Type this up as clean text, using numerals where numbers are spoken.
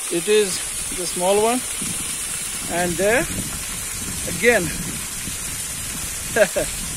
It is the small one, and there again